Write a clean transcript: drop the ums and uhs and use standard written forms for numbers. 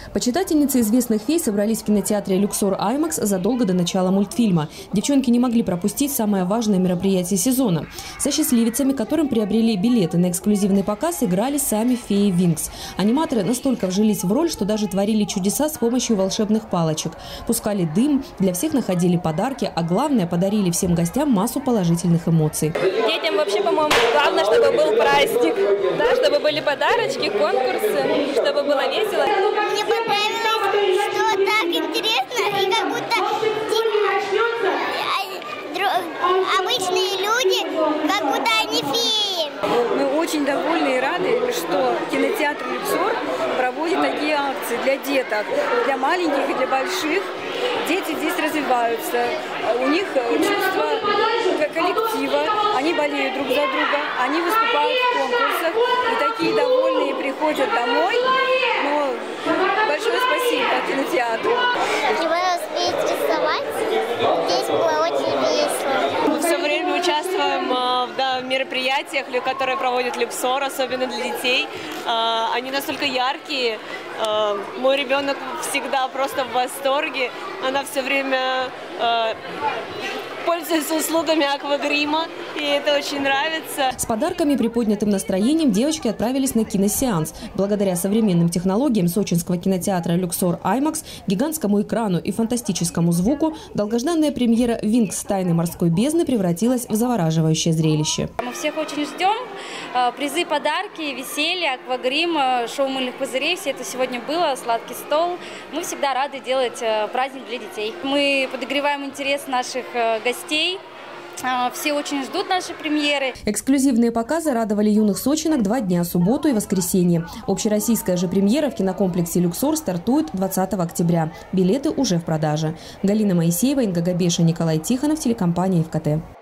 Почитательницы известных фей собрались в кинотеатре «Люксор IMAX» задолго до начала мультфильма. Девчонки не могли пропустить самое важное мероприятие сезона. Со счастливицами, которым приобрели билеты на эксклюзивный показ, играли сами феи Винкс. Аниматоры настолько вжились в роль, что даже творили чудеса с помощью волшебных палочек. Пускали дым, для всех находили подарки, а главное, подарили всем гостям массу положительных эмоций. Детям вообще, по-моему, главное, чтобы был праздник, да, чтобы были подарочки, конкурсы, чтобы было весело. Мне понравилось, что так интересно, и как будто обычные люди, как будто они феи. Мы очень довольны и рады, что кинотеатр «Люксор» проводит такие акции для деток, для маленьких и для больших. Дети здесь развиваются, у них чувство коллектива, они болеют друг за друга, они выступают в конкурсах, и такие довольные приходят домой. Но большое спасибо кинотеатру. Мне понравилось рисовать, здесь было очень весело. Мы все время участвуем в мероприятиях, которые проводит «Люксор», особенно для детей. Они настолько яркие. Мой ребенок всегда просто в восторге. Она все время пользуется услугами аквагрима, и это очень нравится. С подарками и приподнятым настроением девочки отправились на киносеанс. Благодаря современным технологиям сочинского кинотеатра «Люксор IMAX», гигантскому экрану и фантастическому звуку, долгожданная премьера «Винкс. Тайны морской бездны» превратилась в завораживающее зрелище. Мы всех очень ждем. Призы, подарки, веселье, аквагрим, шоу мыльных пузырей. Все это сегодня было, сладкий стол. Мы всегда рады делать праздник для детей. Мы подогреваем интерес наших гостей. Все очень ждут нашей премьеры. Эксклюзивные показы радовали юных сочинок 2 дня – субботу и воскресенье. Общероссийская же премьера в кинокомплексе «Люксор» стартует 20 октября. Билеты уже в продаже. Галина Моисеева, Инга Габеша, Николай Тихонов, телекомпания ФКТ.